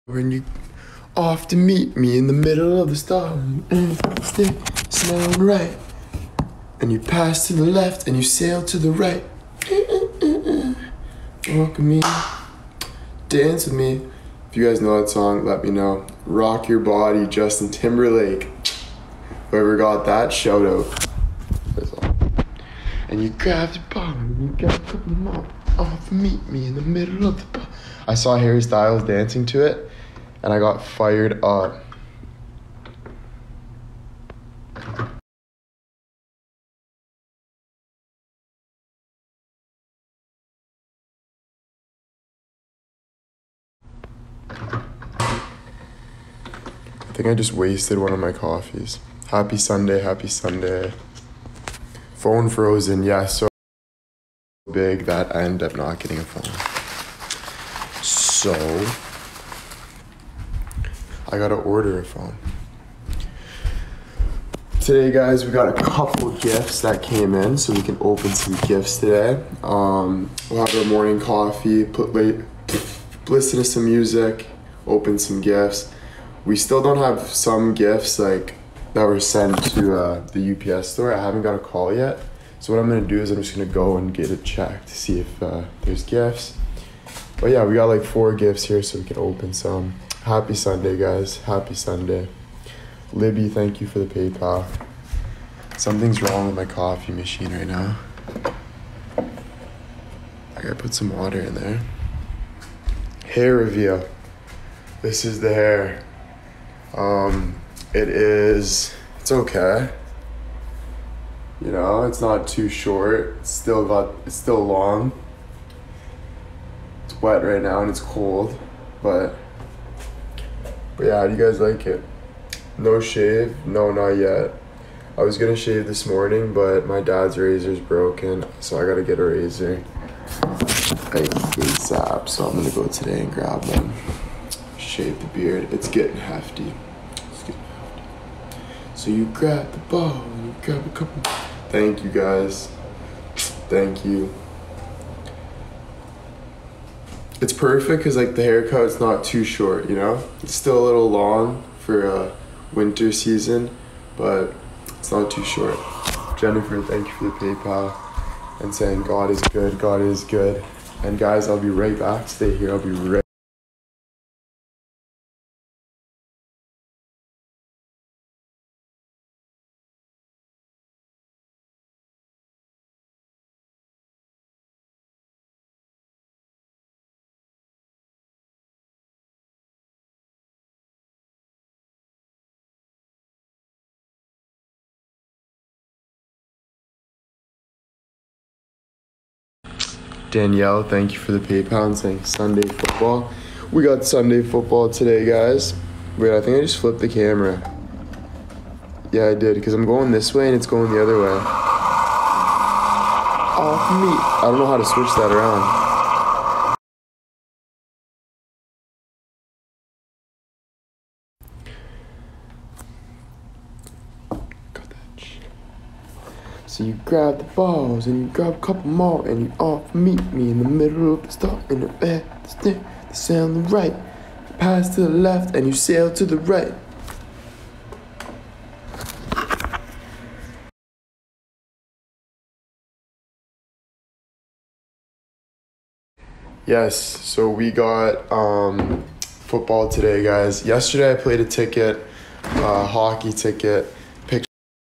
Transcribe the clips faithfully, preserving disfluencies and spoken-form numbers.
When you off to meet me in the middle of the storm, and stick smelling right, and you pass to the left and you sail to the right. Walk with me, dance with me. If you guys know that song, let me know. Rock Your Body, Justin Timberlake. Whoever got that, shout out. That's all. And you grab the bottom and you grab a couple more. Off meet me in the middle of the bar. I saw Harry Styles dancing to it, and I got fired up. I think I just wasted one of my coffees. Happy Sunday, happy Sunday. Phone frozen, yeah, so big that I ended up not getting a phone. So, I gotta order a phone. Today, guys, we got a couple gifts that came in, so we can open some gifts today. Um, we'll have our morning coffee, put late, listen to some music, open some gifts. We still don't have some gifts like that were sent to uh, the U P S store. I haven't got a call yet. So what I'm gonna do is I'm just gonna go and get it checked to see if uh, there's gifts. But yeah, we got like four gifts here so we can open some. Happy Sunday, guys. Happy Sunday. Libby, thank you for the PayPal. Something's wrong with my coffee machine right now. I gotta put some water in there. Hair reveal. This is the hair. Um, it is, it's okay. You know, it's not too short. It's still got, it's still long. It's wet right now and it's cold, but, but yeah, how do you guys like it? No shave? No, not yet. I was gonna shave this morning, but my dad's razor's broken, so I gotta get a razor. Like ASAP, so I'm gonna go today and grab one. Shave the beard. It's getting hefty. It's getting hefty. So you grab the ball and you grab a couple. Thank you, guys. Thank you. It's perfect because like the haircut's not too short, you know? It's still a little long for uh, winter season, but it's not too short. Jennifer, thank you for the PayPal and saying God is good, God is good. And guys, I'll be right back. Stay here, I'll be right Danielle, thank you for the PayPal and saying Sunday football. We got Sunday football today, guys. Wait, I think I just flipped the camera. Yeah, I did, because I'm going this way and it's going the other way. Off me. I don't know how to switch that around. Got that shit. So you grab the balls and you grab a couple more and you off meet me in the middle of the start in the bed, the stick, the sail on the right. You pass to the left and you sail to the right. Yes, so we got um, football today, guys. Yesterday I played a ticket, uh, hockey ticket. Picked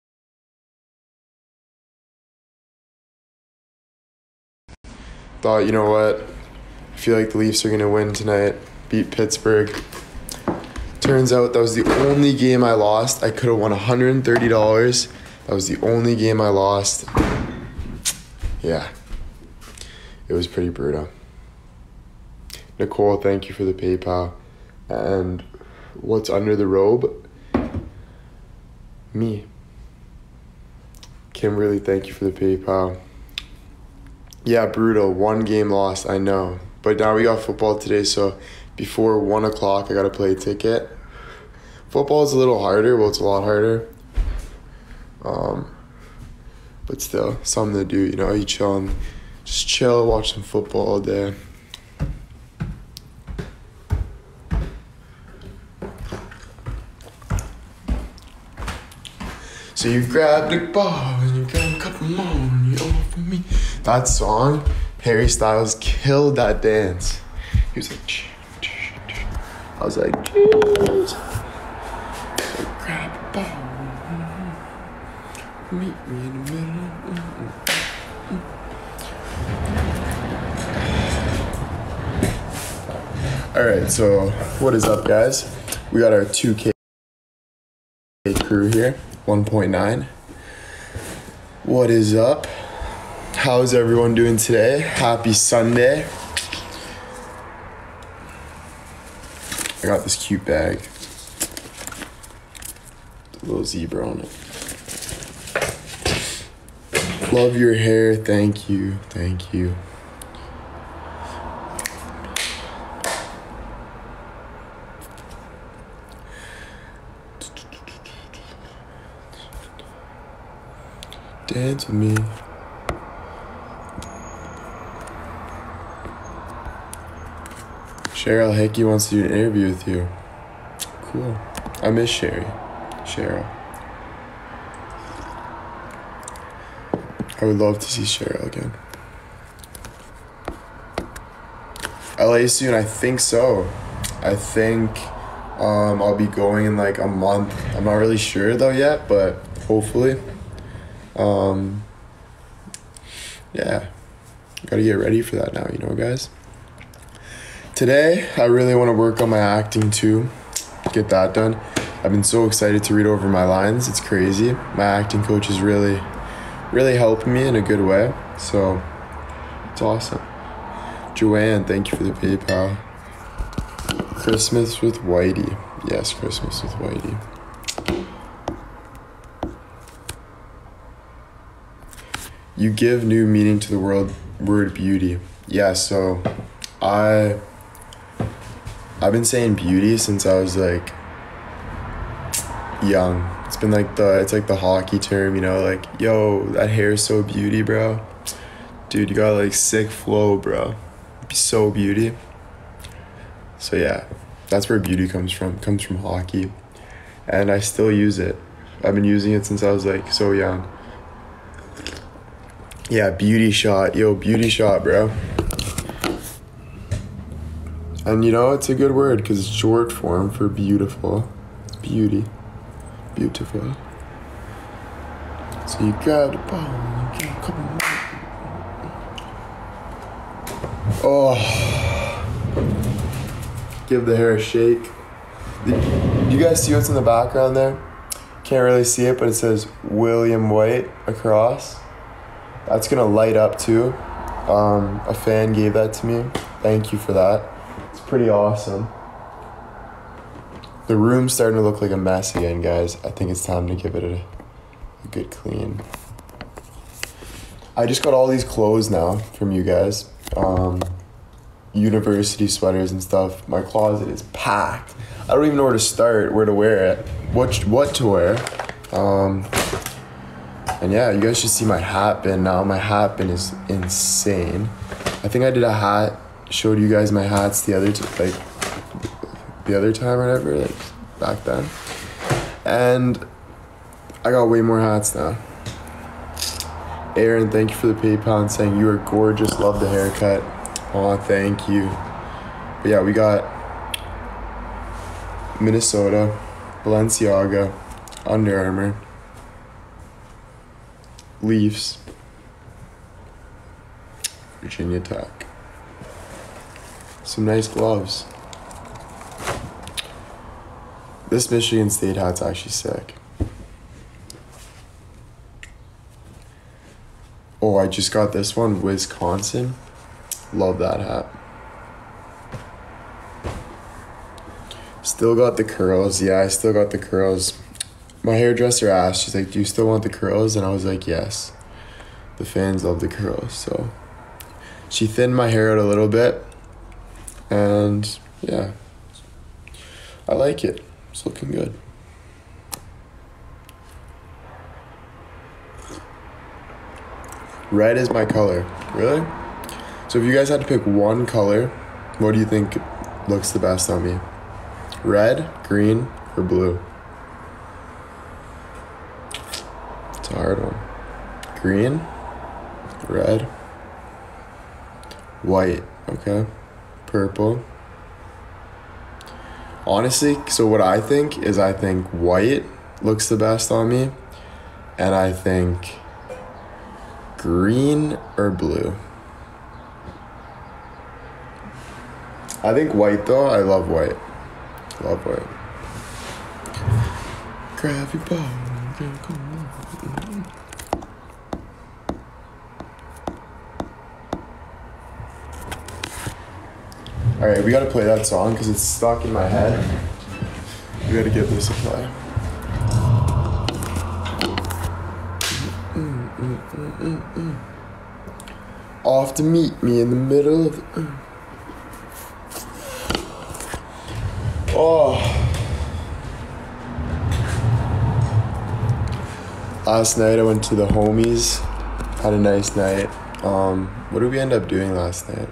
Thought, you know what? I feel like the Leafs are gonna win tonight. Beat Pittsburgh. Turns out that was the only game I lost. I could have won one hundred thirty dollars. That was the only game I lost. Yeah, it was pretty brutal. Nicole, thank you for the PayPal. And what's under the robe? Me. Kimberly, thank you for the PayPal. Yeah, brutal. One game lost, I know. But now we got football today, so before one o'clock, I got to play a ticket. Football is a little harder. Well, it's a lot harder. Um, but still, something to do, you know, you chill and just chill, watch some football all day. So you grabbed a ball and you got a couple more and you offer me. That song, Harry Styles killed that dance. He was like, ch ch ch. I was like, jeez. So grab a ball. Meet me in the middle. All right, so what is up, guys? We got our two K crew here, one point nine. What is up? How's everyone doing today? Happy Sunday. I got this cute bag. A little zebra on it. Love your hair. Thank you. Thank you. Dance with me. Cheryl Hickey wants to do an interview with you. Cool. I miss Sherry. Cheryl. I would love to see Cheryl again. L A soon, I think so. I think um, I'll be going in like a month. I'm not really sure though yet, but hopefully. Um, yeah, gotta get ready for that now, you know, guys. Today, I really want to work on my acting too, get that done. I've been so excited to read over my lines, it's crazy. My acting coach is really, really helping me in a good way, so it's awesome. Joanne, thank you for the PayPal. Christmas with Whitey. Yes, Christmas with Whitey. You give new meaning to the world word beauty. Yeah, so I I've been saying beauty since I was like young. It's been like the it's like the hockey term, you know, like, yo, that hair is so beauty, bro. Dude, you got like sick flow, bro. Be so beauty. So yeah, that's where beauty comes from. It comes from hockey. And I still use it. I've been using it since I was like so young. Yeah, beauty shot. Yo, beauty shot, bro. And you know, it's a good word because it's short form for beautiful. It's beauty. Beautiful. So you grab the ball and get a couple more. Oh. Give the hair a shake. Did you guys see what's in the background there? Can't really see it, but it says William White across. That's gonna light up too. Um, a fan gave that to me. Thank you for that. It's pretty awesome. The room's starting to look like a mess again, guys. I think it's time to give it a, a good clean. I just got all these clothes now from you guys. Um, university sweaters and stuff. My closet is packed. I don't even know where to start, where to wear it, what what to wear. Um, And yeah, you guys should see my hat bin now. My hat bin is insane. I think I did a hat, showed you guys my hats the other t- like the other time or whatever, like back then. And I got way more hats now. Aaron, thank you for the PayPal and saying you are gorgeous. Love the haircut. Aw, thank you. But yeah, we got Minnesota, Balenciaga, Under Armour, Leafs, Virginia Tech. Some nice gloves. This Michigan State hat's actually sick. Oh, I just got this one, Wisconsin. Love that hat. Still got the curls. Yeah, I still got the curls. My hairdresser asked, she's like, do you still want the curls? And I was like, yes. The fans love the curls, so. She thinned my hair out a little bit. And, yeah. I like it. It's looking good. Red is my color. Really? So if you guys had to pick one color, what do you think looks the best on me? Red, green, or blue? a hard one. Green, red, white, okay, purple. Honestly, so what I think is I think white looks the best on me, and I think green or blue. I think white though, I love white. Love white. Grab your ball. Alright, we gotta play that song because it's stuck in my head. We gotta give this a play. Mm, mm, mm, mm, mm. Off to meet me in the middle of the... Mm. Oh. Last night I went to the homies. Had a nice night. Um, what did we end up doing last night?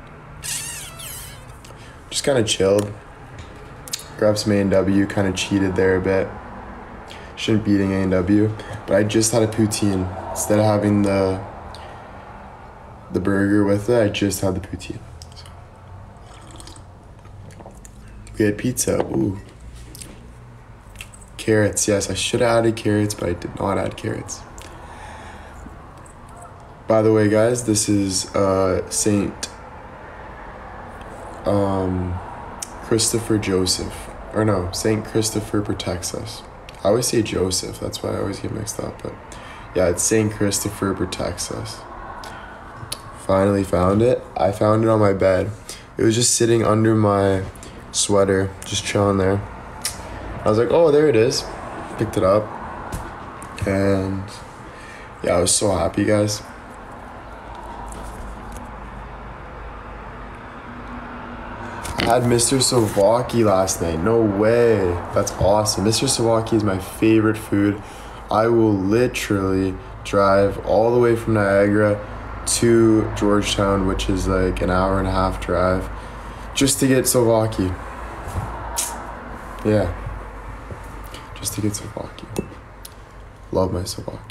Just kind of chilled. Grabbed some A and W, kind of cheated there a bit. Shouldn't be eating A and W, but I just had a poutine. Instead of having the the burger with it, I just had the poutine. So. We had pizza, ooh. Carrots, yes, I should have added carrots, but I did not add carrots. By the way, guys, this is uh, Saint Um, Christopher Joseph, or no, Saint Christopher Protects Us. I always say Joseph, that's why I always get mixed up, but yeah, it's Saint Christopher Protects Us. Finally found it. I found it on my bed. It was just sitting under my sweater, just chilling there. I was like, oh, there it is. Picked it up, and yeah, I was so happy, guys. I had Mister Souvlaki last night. No way. That's awesome. Mister Souvlaki is my favorite food. I will literally drive all the way from Niagara to Georgetown, which is like an hour and a half drive, just to get Souvlaki. Yeah. Just to get Souvlaki. Love my Souvlaki.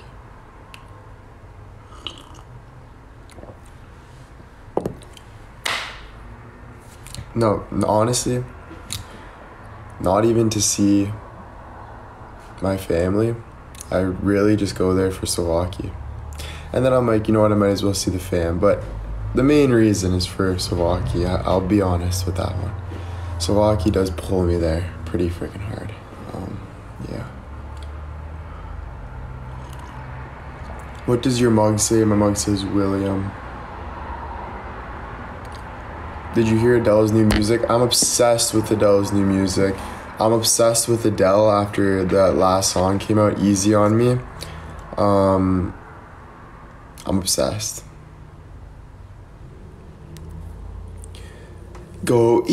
No, honestly, not even to see my family. I really just go there for Souvlaki. And then I'm like, you know what, I might as well see the fam. But the main reason is for Souvlaki. I- I'll be honest with that one. Souvlaki does pull me there pretty freaking hard. Um, yeah. What does your mug say? My mug says William. Did you hear Adele's new music? I'm obsessed with Adele's new music. I'm obsessed with Adele after that last song came out, Easy on Me. Um, I'm obsessed. Go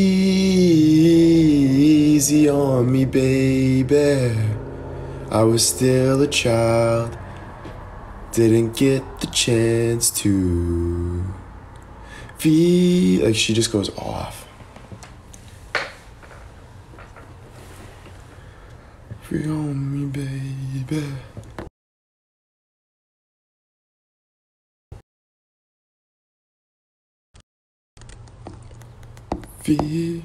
easy on me, baby. I was still a child. Didn't get the chance to feel like she just goes off. Free on me, baby. Feel.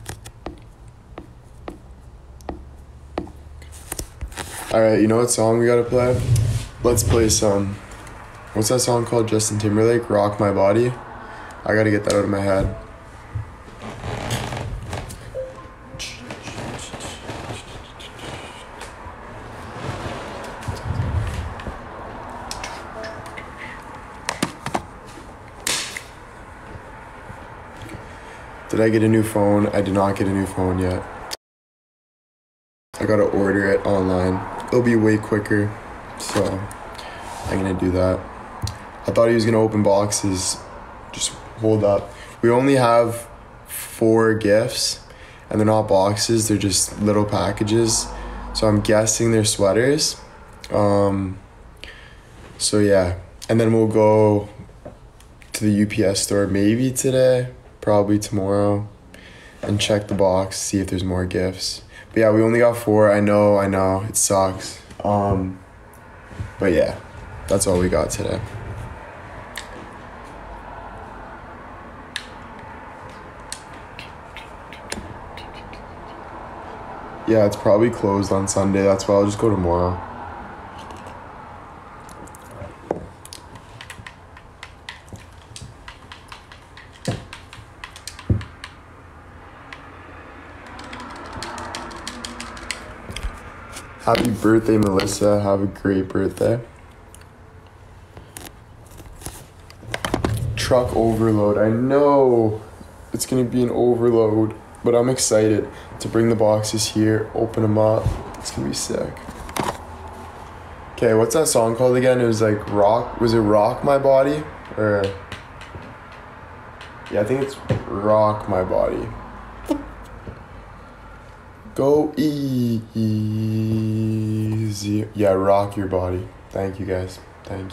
Alright, you know what song we gotta play? Let's play some. What's that song called? Justin Timberlake, Rock My Body. I gotta get that out of my head. Did I get a new phone? I did not get a new phone yet. I gotta order it online. It'll be way quicker, so I'm gonna do that. I thought he was gonna open boxes. Just hold up. We only have four gifts, and they're not boxes, they're just little packages. So I'm guessing they're sweaters. Um, so yeah, and then we'll go to the U P S store maybe today, probably tomorrow, and check the box, see if there's more gifts. But yeah, we only got four. I know, I know, it sucks. Um, But yeah, that's all we got today. Yeah, it's probably closed on Sunday. That's why I'll just go tomorrow. Happy birthday, Melissa. Have a great birthday. Truck overload. I know it's gonna be an overload, but I'm excited to bring the boxes here, open them up. It's gonna be sick. Okay, what's that song called again? It was like Rock, was it Rock My Body? Or, yeah, I think it's Rock My Body. Go easy. Yeah, rock your body. Thank you guys, thank you.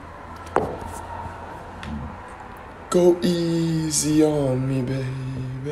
Go easy on me, baby.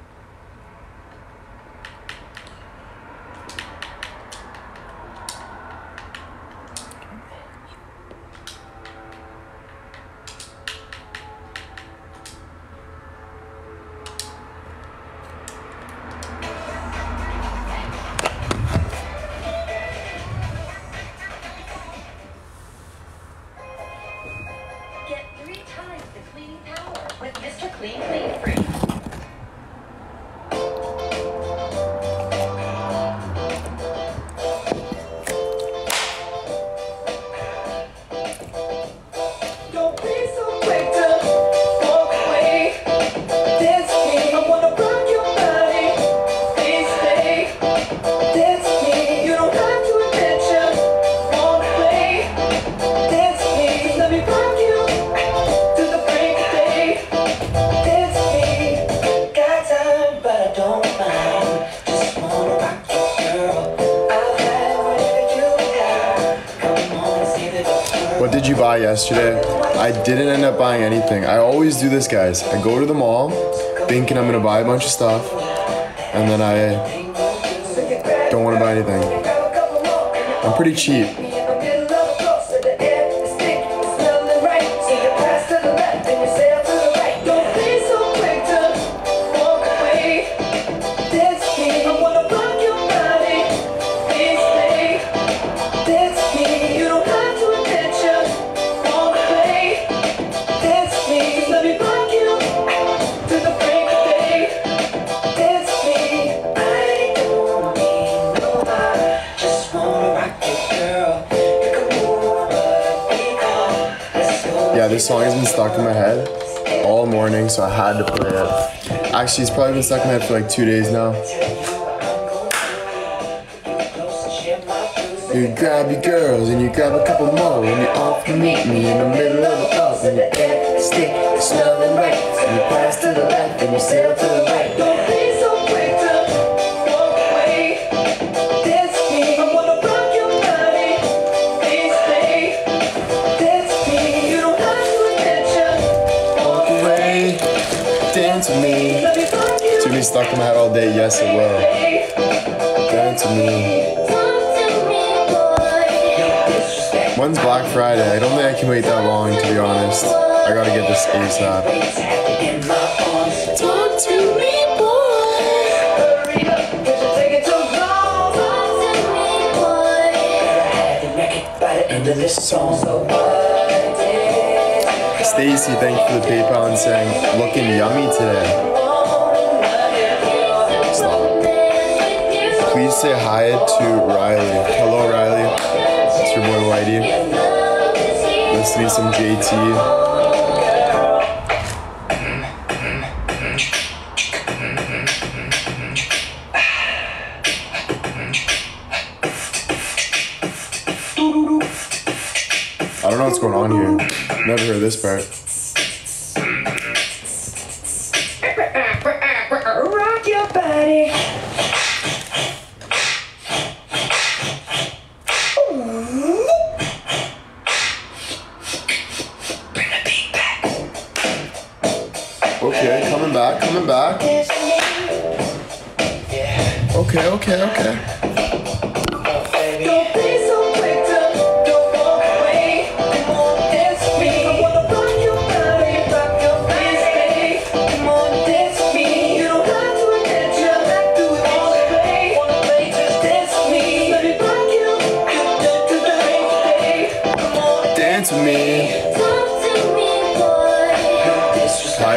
What did you buy yesterday? I didn't end up buying anything. I always do this, guys. I go to the mall thinking I'm gonna buy a bunch of stuff, and then I don't want to buy anything. I'm pretty cheap. Yeah, this song has been stuck in my head all morning, so I had to play it. Actually, it's probably been stuck in my head for like two days now. You grab your girls and you grab a couple more, and you off to meet me in the middle of the bus, and you can't stick, smelling right, and you pass to the left and you sail to the right. Don't be so quick to walk away. Dance me, I wanna rock your body. Please stay. Dance me, you don't have to attention. Walk away, dance with me. It's gonna be stuck in my head all day. Yes, it will. Dance with me. When's Black Friday? I don't think I can wait that long, to be honest. I gotta get this ASAP. Talk to me, boy. Hurry up, cause you're taking too long. Talk to me, boy. Have the record by the end of this song. So Stacy, thank you for the PayPal and saying, looking yummy today. Stop. Please say hi to Riley. Hello, Riley. It's your boy Whitey. Listening to some J T. I don't know what's going on here. Never heard this part. Rock your body. Okay, coming back, coming back. Okay, okay, okay. Don't be so quick to, don't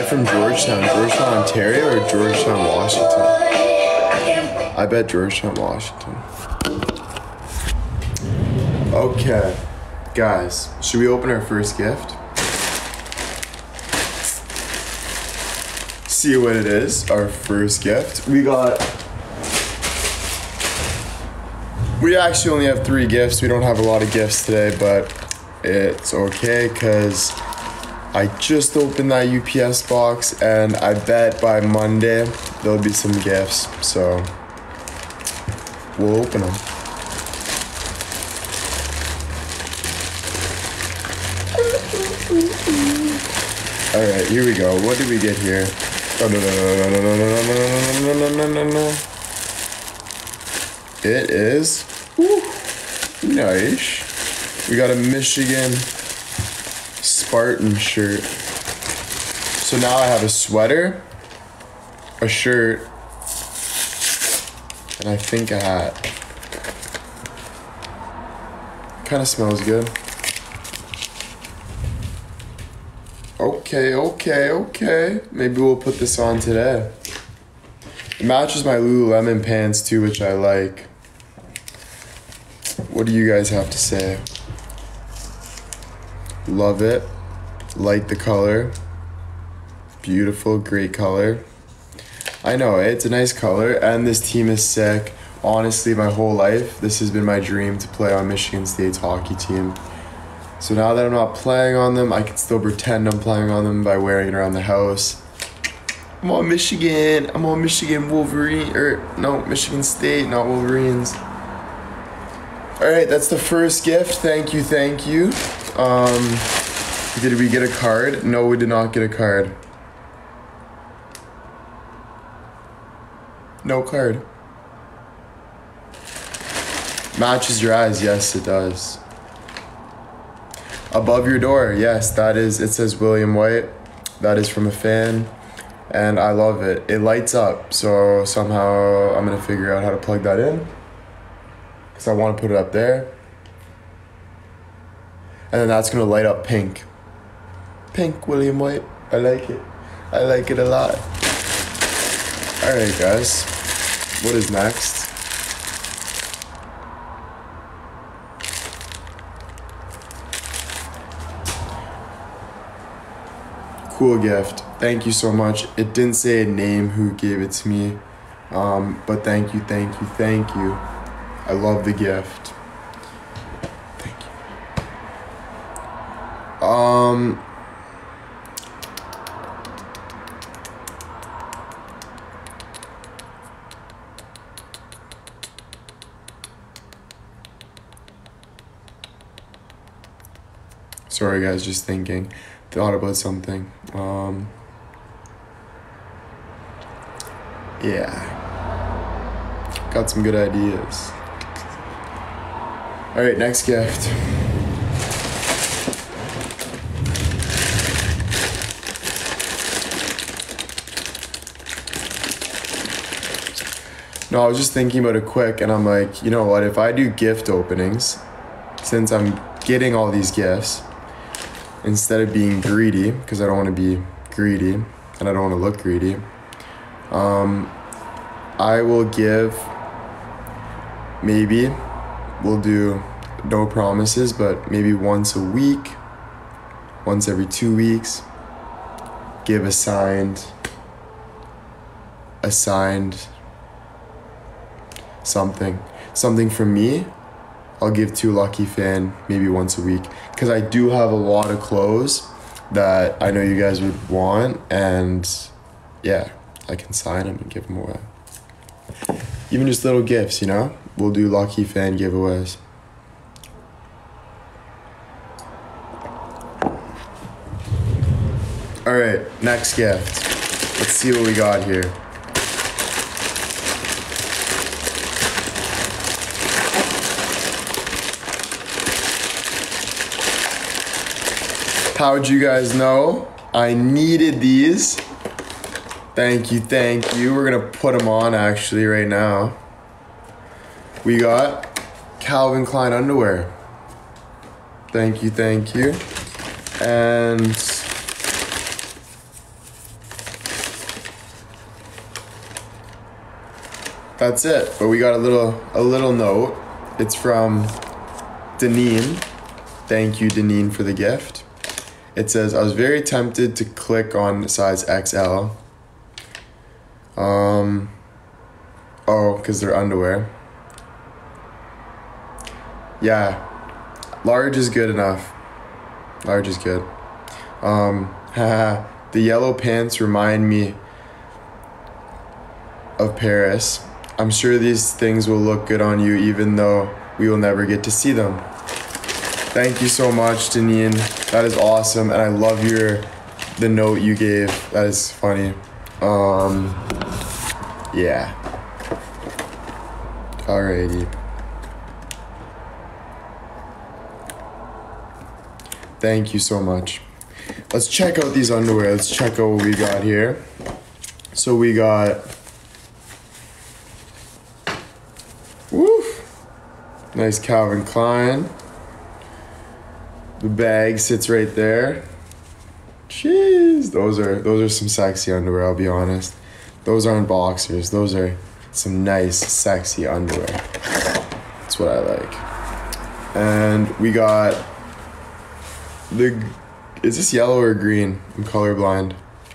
from Georgetown? Georgetown, Ontario or Georgetown, Washington? I bet Georgetown, Washington. Okay, guys, should we open our first gift? See what it is, our first gift. We got, we actually only have three gifts. We don't have a lot of gifts today, but it's okay because I just opened that U P S box and I bet by Monday there'll be some gifts, so we'll open them. All right, here we go. What did we get here? Oh, no, no, no, no, no, no, no, no, no, no, no. It is whew, nice. We got a Michigan Spartan shirt. So now I have a sweater, a shirt, and I think a hat. Kind of smells good. Okay, okay, okay. Maybe we'll put this on today. It matches my Lululemon pants too, which I like. What do you guys have to say? Love it. Like the color. Beautiful, great color. I know, it's a nice color, and this team is sick. Honestly, my whole life, this has been my dream to play on Michigan State's hockey team. So now that I'm not playing on them, I can still pretend I'm playing on them by wearing it around the house. I'm on Michigan. I'm on Michigan Wolverine, or no, Michigan State, not Wolverines. All right, that's the first gift. Thank you, thank you. Um, did we get a card? No, we did not get a card. No card. Matches your eyes. Yes, it does. Above your door. Yes, that is. It says William White. That is from a fan. And I love it. It lights up. So somehow I'm going to figure out how to plug that in. Because I want to put it up there. And then that's going to light up pink. Pink William White. I like it. I like it a lot. Alright, guys. What is next? Cool gift. Thank you so much. It didn't say a name who gave it to me. Um, but thank you, thank you, thank you. I love the gift. Thank you. Um... Sorry guys, just thinking. Thought about something. Um, yeah. Got some good ideas. Alright, next gift. No, I was just thinking about it quick and I'm like, you know what, if I do gift openings, since I'm getting all these gifts, instead of being greedy, because I don't want to be greedy and I don't want to look greedy, um, I will give, maybe, we'll do no promises, but maybe once a week, once every two weeks, give a signed, a signed something. Something from me, I'll give to a lucky fan maybe once a week. Because I do have a lot of clothes that I know you guys would want. And yeah, I can sign them and give them away. Even just little gifts, you know? We'll do lucky fan giveaways. Alright, next gift. Let's see what we got here. How'd you guys know? I needed these. Thank you, thank you. We're gonna put them on actually right now. We got Calvin Klein underwear. Thank you, thank you. And that's it. But we got a little a little note. It's from Deneen. Thank you, Deneen, for the gift. It says, I was very tempted to click on size X L. Um, oh, because they're underwear. Yeah, large is good enough. Large is good. Um, haha, the yellow pants remind me of Paris. I'm sure these things will look good on you even though we will never get to see them. Thank you so much, Deneen. That is awesome, and I love your the note you gave. That is funny. Um, yeah. Alrighty. Thank you so much. Let's check out these underwear. Let's check out what we got here. So we got, woof, nice Calvin Klein. The bag sits right there. Jeez, those are those are some sexy underwear, I'll be honest. Those aren't boxers. Those are some nice, sexy underwear. That's what I like. And we got the, is this yellow or green? I'm colorblind.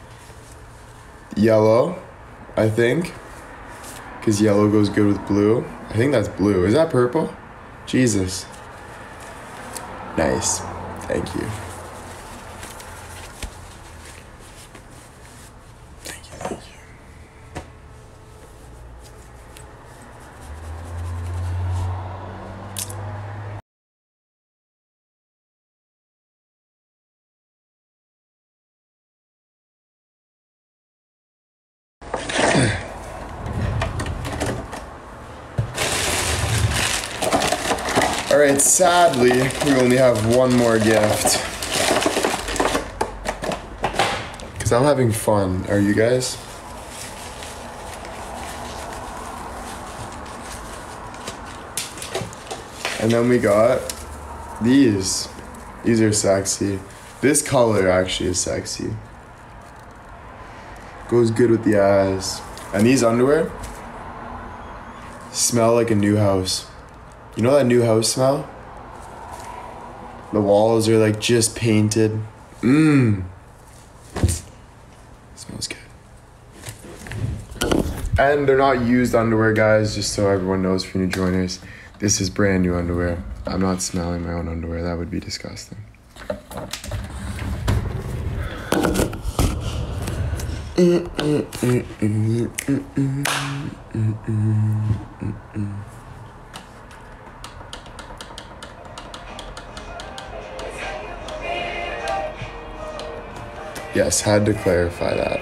Yellow, I think. Because yellow goes good with blue. I think that's blue. Is that purple? Jesus. Nice. Thank you. Thank you, thank you. All right, sadly, we only have one more gift. Because I'm having fun. Are you guys? And then we got these. These are sexy. This color actually is sexy. Goes good with the eyes. And these underwear smell like a new house. You know that new house smell? The walls are like just painted. Mmm. Smells good. And they're not used underwear, guys, just so everyone knows for new joiners. This is brand new underwear. I'm not smelling my own underwear. That would be disgusting. Yes, had to clarify that.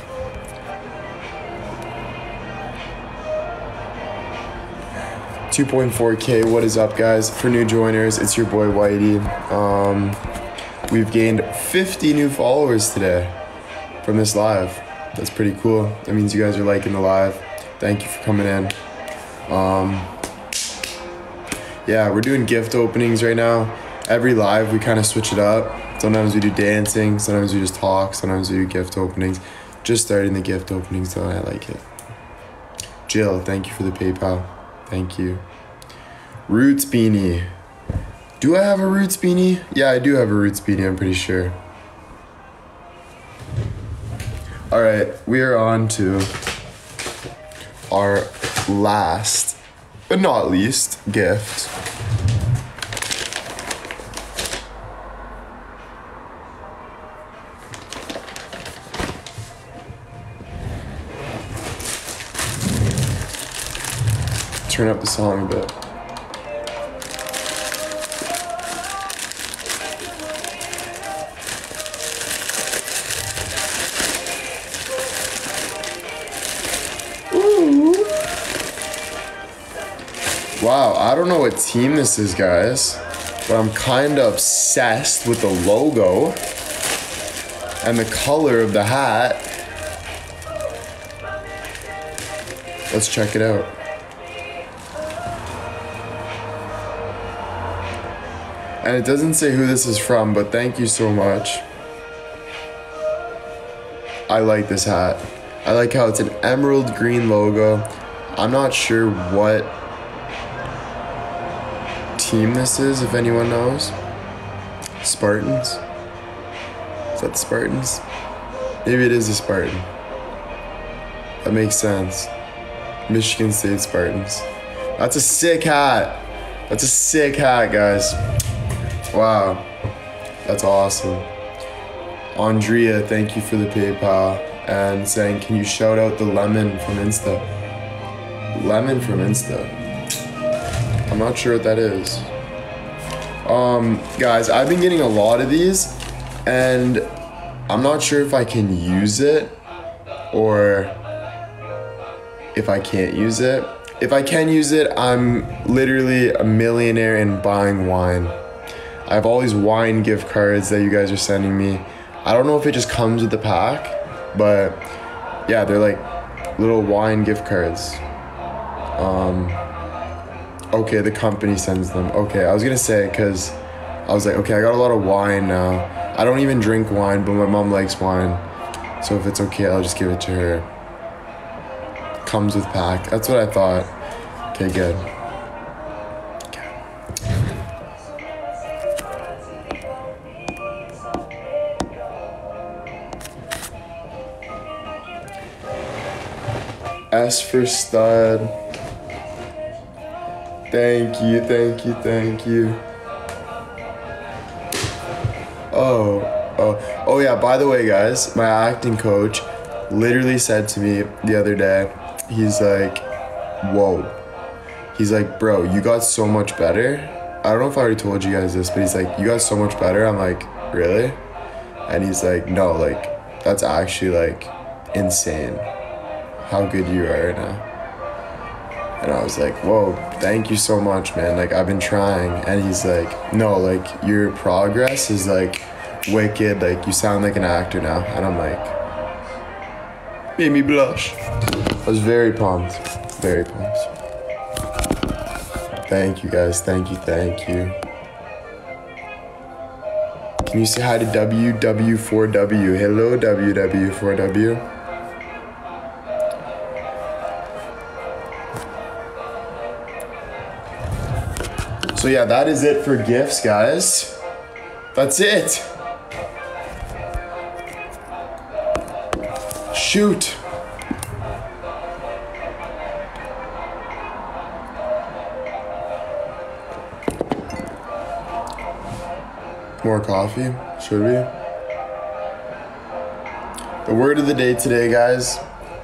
two point four K, what is up, guys? For new joiners, it's your boy Whitey. Um, we've gained fifty new followers today from this live. That's pretty cool. That means you guys are liking the live. Thank you for coming in. Um, yeah, we're doing gift openings right now. Every live, we kind of switch it up. Sometimes we do dancing, sometimes we just talk, sometimes we do gift openings. Just starting the gift openings though, and I like it. Jill, thank you for the PayPal. Thank you. Roots beanie. Do I have a Roots beanie? Yeah, I do have a Roots beanie, I'm pretty sure. All right, we are on to our last, but not least, gift. Turn up the song a bit. Ooh. Wow, I don't know what team this is, guys, but I'm kind of obsessed with the logo and the color of the hat. Let's check it out. And it doesn't say who this is from, but thank you so much. I like this hat. I like how it's an emerald green logo. I'm not sure what team this is, if anyone knows. Spartans? Is that the Spartans? Maybe it is the Spartan. That makes sense. Michigan State Spartans. That's a sick hat. That's a sick hat, guys. Wow. That's awesome. Andrea, thank you for the PayPal. And saying, can you shout out the lemon from Insta? Lemon from Insta. I'm not sure what that is. Um, guys, I've been getting a lot of these, and I'm not sure if I can use it or if I can't use it. If I can use it, I'm literally a millionaire in buying wine. I have all these wine gift cards that you guys are sending me. I don't know if it just comes with the pack, but yeah, they're like little wine gift cards. Um, okay, the company sends them. Okay, I was gonna say, cause I was like, okay, I got a lot of wine now. I don't even drink wine, but my mom likes wine. So if it's okay, I'll just give it to her. Comes with pack. That's what I thought. Okay, good. S for stud. Thank you, thank you, thank you. Oh, oh, oh yeah, by the way, guys, my acting coach literally said to me the other day, he's like, whoa. He's like, bro, you got so much better. I don't know if I already told you guys this, but he's like, you got so much better. I'm like, really? And he's like, no, like, that's actually like insane how good you are right now. And I was like, whoa, thank you so much, man. Like, I've been trying. And he's like, no, like, your progress is like wicked. Like, you sound like an actor now. And I'm like, made me blush. I was very pumped, very pumped. Thank you guys, thank you, thank you. Can you say hi to W W four W? Hello, W W four W. So yeah, that is it for gifts, guys. That's it. Shoot. More coffee, should we? The word of the day today, guys,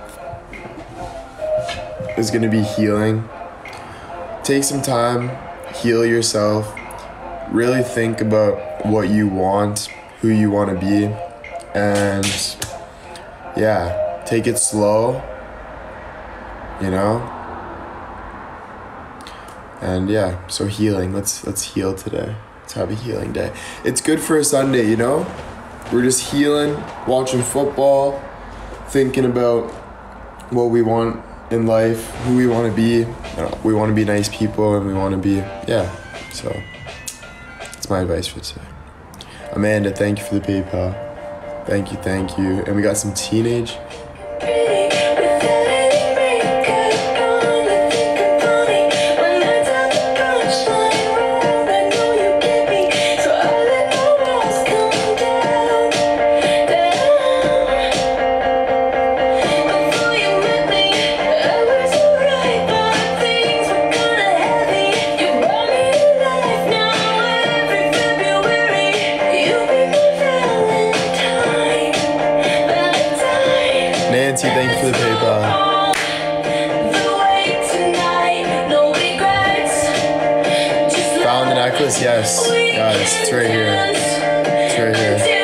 is gonna be healing. Take some time, heal yourself, really think about what you want, who you want to be, and yeah, take it slow, you know? And yeah, so healing, let's let's heal today. Let's have a healing day. It's good for a Sunday, you know? We're just healing, watching football, thinking about what we want in life, who we want to be. You know, we want to be nice people, and we want to be, yeah. So that's my advice for today. Amanda, thank you for the PayPal. Thank you, thank you. And we got some teenage. Nancy, thank you for the PayPal. Found the necklace? Yes. Guys, it's right here. It's right here.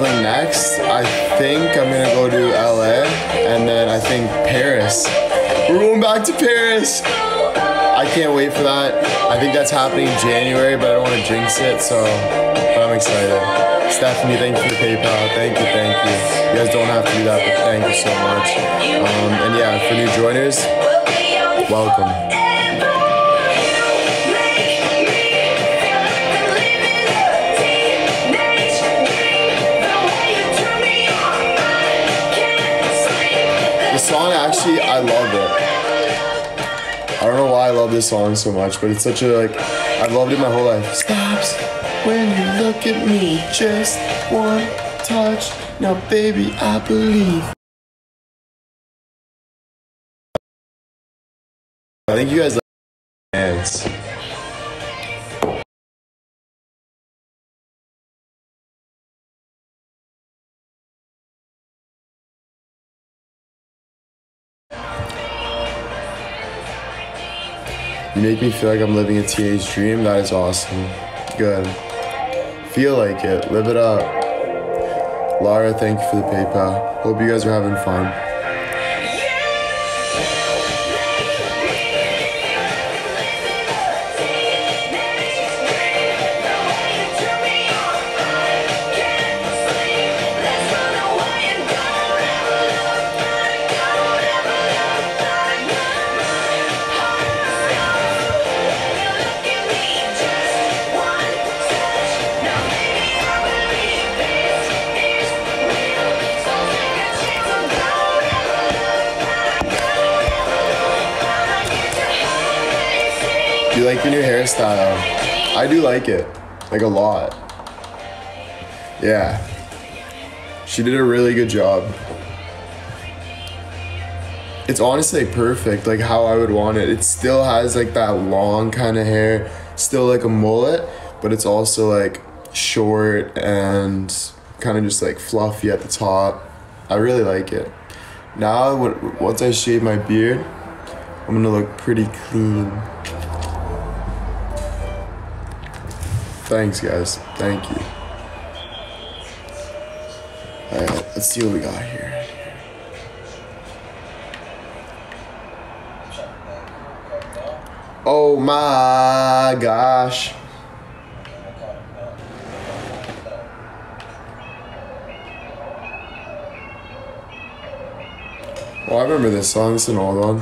traveling next. I think I'm gonna go to L A and then I think Paris. We're going back to Paris. I can't wait for that. I think that's happening in January, but I don't want to jinx it, so but I'm excited. Stephanie, thank you for the PayPal. Thank you, thank you. You guys don't have to do that, but thank you so much. Um, and yeah, for new joiners, welcome. The song, actually, I love it. I don't know why I love this song so much, but it's such a, like, I've loved it my whole life. Stops when you look at me, just one touch. Now, baby, I believe. I think you guys like dance. You make me feel like I'm living a T A's dream. That is awesome. Good. Feel like it. Live it up. Lara, thank you for the PayPal. Hope you guys are having fun. Do you like your new hairstyle? I do like it, like a lot. Yeah, she did a really good job. It's honestly perfect, like how I would want it. It still has like that long kind of hair, still like a mullet, but it's also like short and kind of just like fluffy at the top. I really like it. Now, once I shave my beard, I'm gonna look pretty clean. Thanks, guys. Thank you. Alright, let's see what we got here. Oh my gosh. Oh, I remember this song. It's an old one.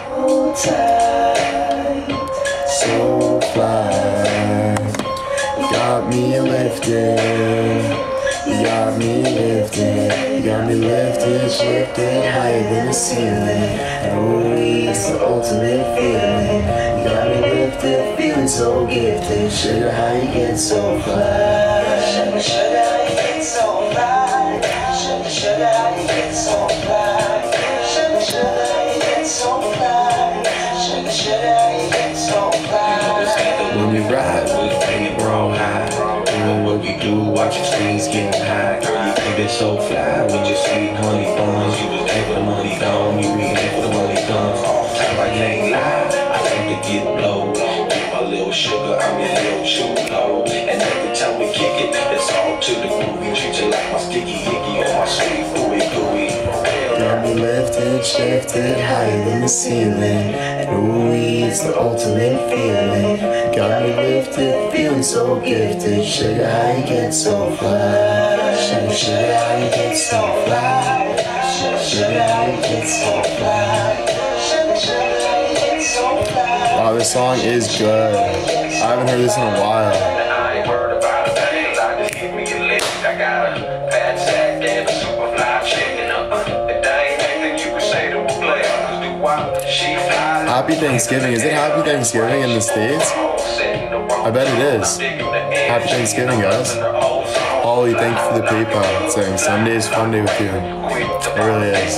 So fly. Got me lifted, you got me lifted, you got me lifted, lifted higher than the ceiling. Oh, it's the ultimate feeling. You got me lifted, feeling so gifted. Sugar, how you get so fly? Sugar, sugar, how you get so fly? Sugar, sugar, how you get so fly? Sugar, sugar, how you get so fly? Sugar, sugar, how you get so fly? When you ride with me, bro, high. Doing what we do, watching things getting high. Girl, you keep it so fly with your sweet honey buns. You was there for the money gone, you be there for the money comes. Off time, I can't lie, I seem to get low. Get my little sugar, I'm your little sugar low. And every time we kick it, it's all to the groovy. Treat you like my sticky icky or my sweet gooey gooey. Got me lifted, shifted higher than the ceiling. And ooh, it's the ultimate feeling. Got me lifted, feeling so gifted. Sugar, how you get so fly? Sugar, sugar, how you get so fly? Sugar, sugar, how you get so fly? Sugar, sugar, how you get so fly? Wow, this song is good. I haven't heard this in a while. I ain't worried about a thing. I just give me a lick. I got a fat sack and a super fly chicken up. If there ain't anything you can say to a player, cause do what she flies. Happy Thanksgiving. Is it Happy Thanksgiving in the States? I bet it is. Happy Thanksgiving, guys. Holly, thank you for the PayPal. It's saying Sunday is fun day with you. It really is.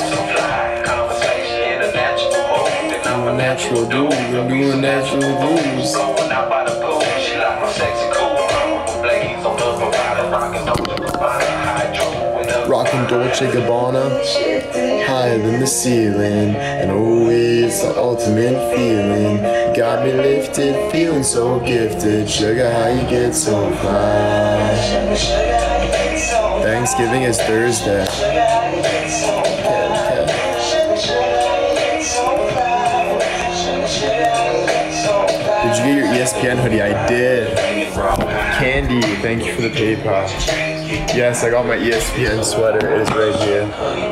Do a natural do, do a natural blues. Rockin' Dolce Gabbana, higher than the ceiling, and always the ultimate feeling. Got me lifted, feeling so gifted. Sugar, how you get so fly? Sugar, sugar, how you get so Thanksgiving is Thursday. Okay, okay. Did you get your E S P N hoodie? I did. Candy, thank you for the PayPal. Yes, I got my E S P N sweater. It is right here.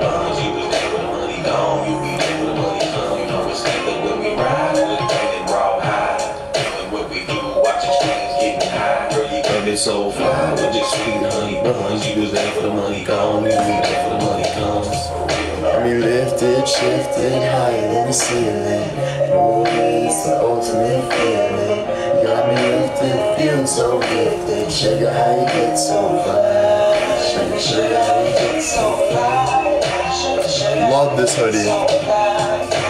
So far, with this sweet honey buns, you do that for the money gone, you do that for the money comes. Got me lifted, shifted, higher than the ceiling. Oh, it's the ultimate feeling. You got me lifted, feeling so gifted. Sugar, how you get so fly? Sugar, sugar, how you get so fly? Love this hoodie.